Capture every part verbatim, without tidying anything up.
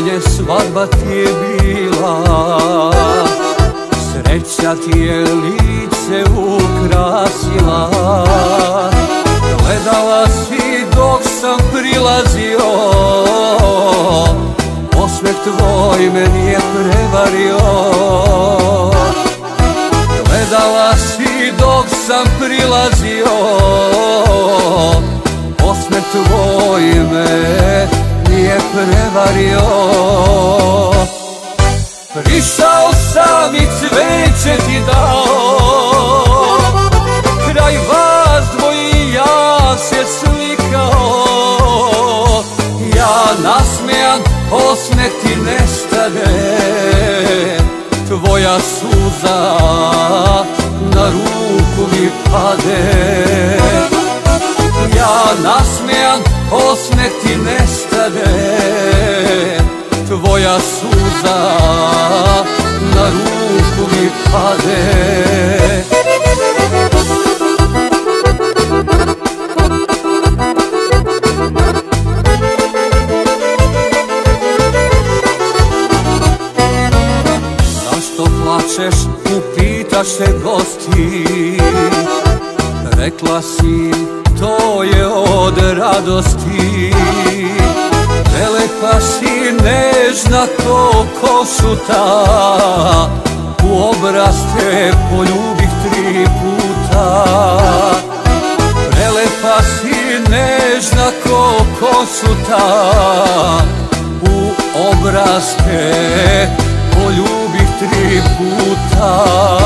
venčanje, svadba ti je bila, sreća ti je lice ukrasila. Gledala si dok sam prilazio, osmeh tvoj me nije prevario. Gledala si dok sam prilazio, osmeh tvoj me nije prevario. Prišao sam i cveće ti dao, kraj vas dvoji ja se slikao. Ja nasmejan, osmeh ti nestade, tvoja suza na ruku mi pade. Ja nasmejan, osmeh ti nestade, tvoja suza na ruku mi pade. Zašto plačeš, upitaš se gosti, rekla si to je od radosti. Prelepa si, nežna ko košuta, u obraz te poljubih tri puta. Prelepa si, nežna ko košuta, u obraz te poljubih tri puta.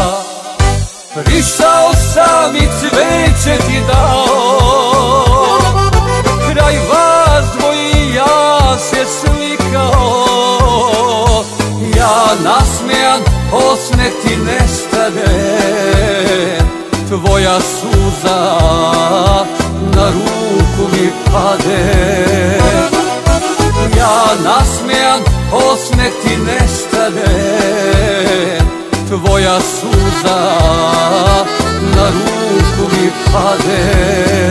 Prišao sam i cveće ti dao, kraj vas dvoji ja se slikao. Ja nasmejan, osmeh ti nestade, tvoja suza na ruku mi pade. Ja nasmejan, osmeh ti nestade, tvoja suza na ruku mi pade.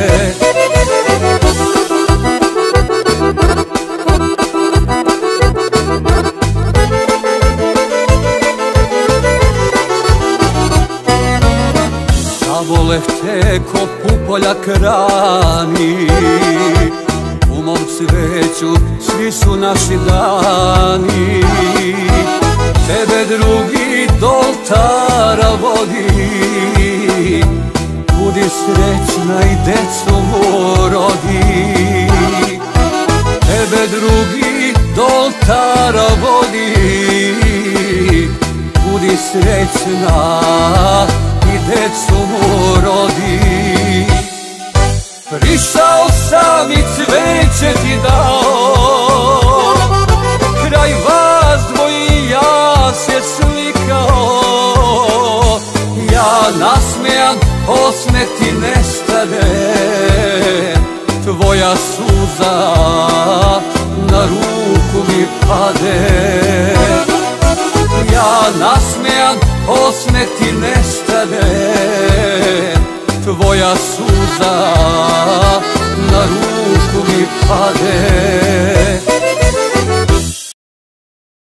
Zavoleh te ko pupoljak rani, u mom cveću svi su naši dani. Tebe drugi do oltara vodi, budi srećna i decu mu rodi. Tebe drugi do oltara vodi, budi srećna i decu mu rodi. Prišao sam i cveće ti dao, kraj vas dvoji ja se slikao. Ja nasmejan, osmeh ti nestade, tvoja suza na ruku mi pade. Ja nasmejan, osmeh ti nestade, tvoja suza na ruku mi pade.